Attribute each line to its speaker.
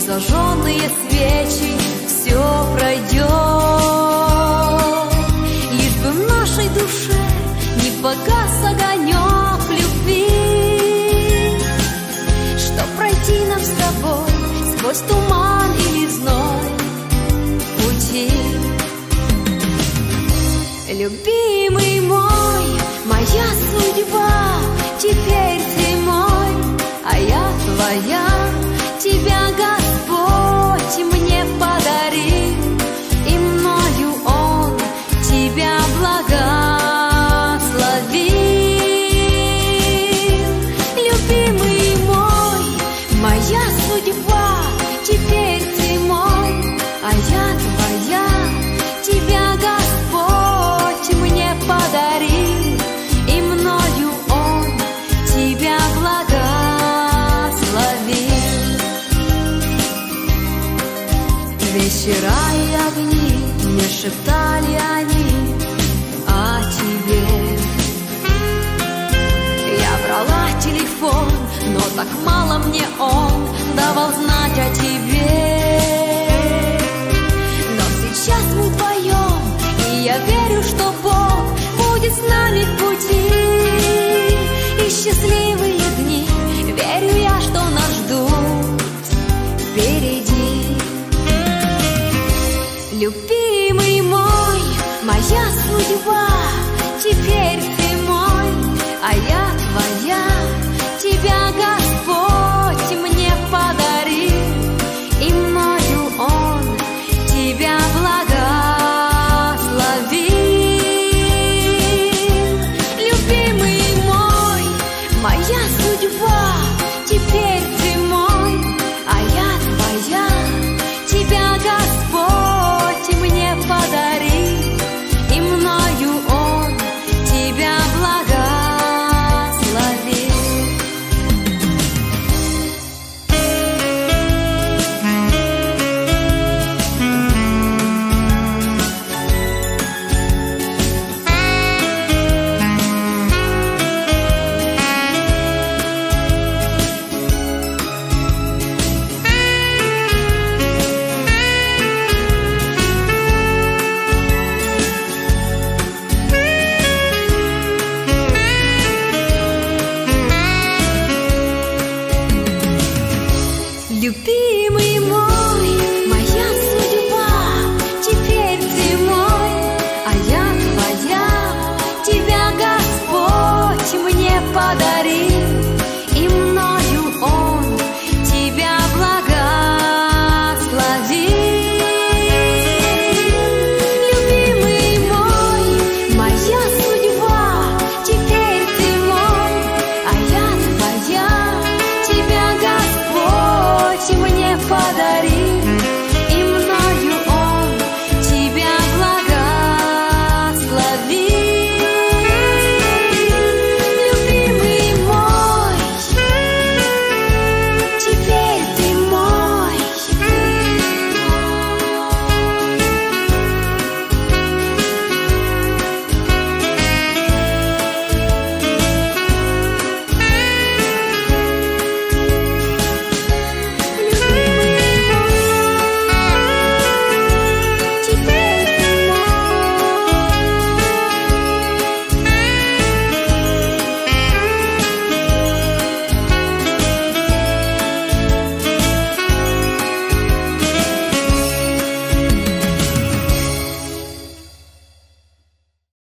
Speaker 1: зажженные свечи, все пройдет. Лишь бы в нашей душе не погас огонек любви, чтоб пройти нам с тобой сквозь туман или зной пути. Любимый мой, моя судьба, теперь ты мой, а я твоя. Тебя Господь мне подарил, и мною Он тебя благословил. Любимый мой, моя судьба, теперь ты мой, а я твоя. Тебя Господь мне подарил, и мною Он тебя благословил. Вечера и огни мне шептали они о тебе. Я брала телефон, но так мало мне он давал знать о тебе. Но сейчас мы вдвоем, и я верю, что Бог будет с нами в пути. И счастливые дни, верю я, что нас ждут впереди. Любимый мой, моя судьба, теперь ты мой, а я